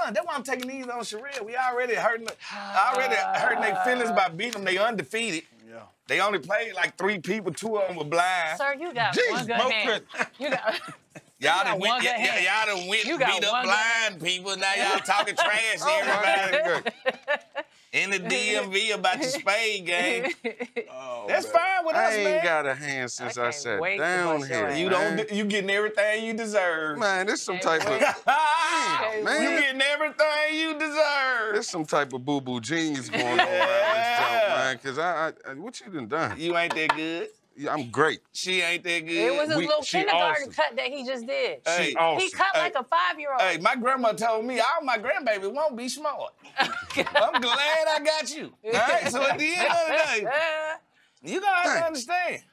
down. That's why I'm taking these on Sherelle. We already hurting their feelings by beating them. They undefeated. Yeah. They only played like 3 people, 2 of them were blind. Sir, you got one good hand. You got... Y'all done went beat up blind people. Now y'all talking trash to everybody in the DMV about your spade game. That's fine with us, man. I ain't got a hand since I sat down here. You getting everything you deserve. Man, this some type of... man. You getting everything you deserve. There's some type of boo-boo genius going on around this jump, man. Because what you done? You ain't that good. Yeah, I'm great. She ain't that good. It was his little kindergarten cut that he just did. Hey, he cut like a 5-year-old. Hey, my grandma told me all my grandbabies won't be smart. I'm glad I got you. All right, so at the end of the day, you gonna have to understand.